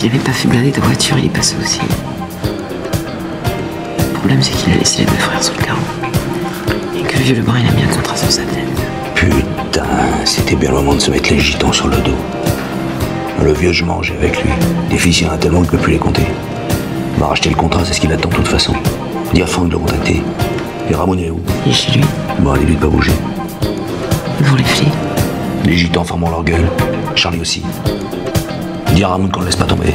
Il avait pas fait blader de voiture, il est passé aussi. Le problème, c'est qu'il a laissé les deux frères sur le carreau. Et que le vieux Lebrun, il a mis un contrat sur sa tête. Putain, c'était bien le moment de se mettre les gitans sur le dos. Le vieux, je mangeais avec lui. Les fils, il y en a tellement qu'il ne peut plus les compter. Il m'a racheté le contrat, c'est ce qu'il attend de toute façon. Dire à Franck de le contacter. Et Ramon est où? Il est chez lui. Bon, allez, lui de pas bouger. Devant les flics. Les gitans fermant leur gueule. Charlie aussi. Dis à Ramon qu'on ne laisse pas tomber.